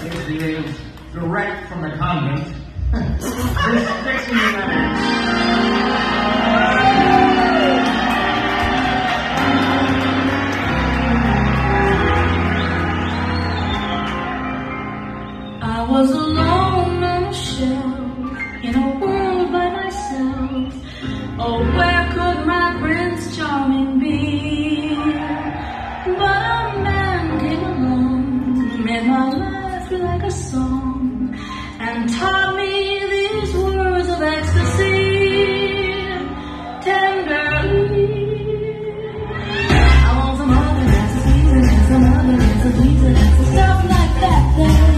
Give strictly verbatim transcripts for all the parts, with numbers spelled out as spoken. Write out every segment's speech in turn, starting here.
It is direct from the convent. This fixing I was alone on a shelf, in a world by myself. Oh, where could my Prince Charming be? But a man came along, made my life feel like a song, and taught me these words of ecstasy, tenderly. I want some other dances, please, and some other dances, please, and stuff like that there.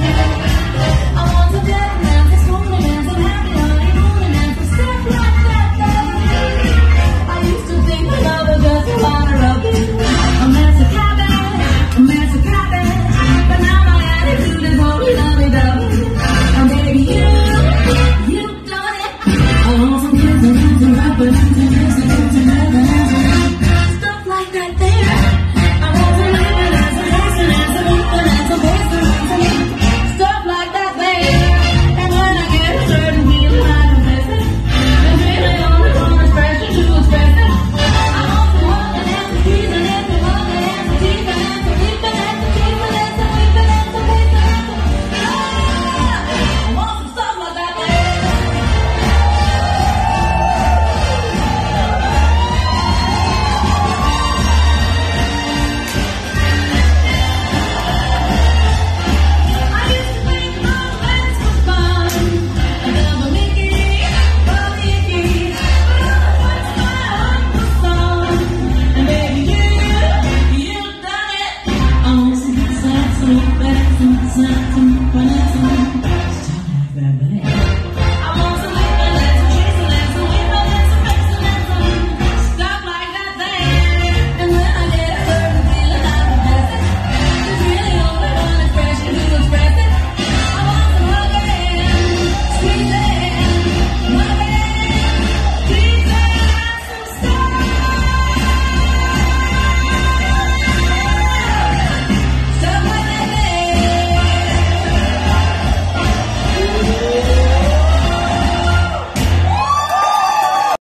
It's